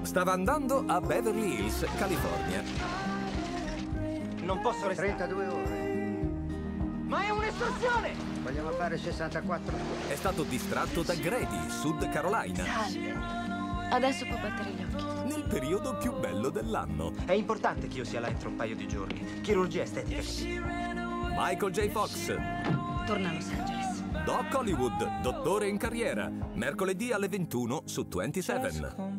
Stava andando a Beverly Hills, California. Non posso restare. 32 ore. Ma è un'estorsione! Vogliamo fare 64? È stato distratto da Grady, Sud Carolina, Salve. Adesso può battere gli occhi. nel periodo più bello dell'anno. È importante che io sia là entro un paio di giorni. Chirurgia estetica. Michael J. Fox, Torna a Los Angeles. Doc Hollywood, dottore in carriera, mercoledì alle 21 su 27.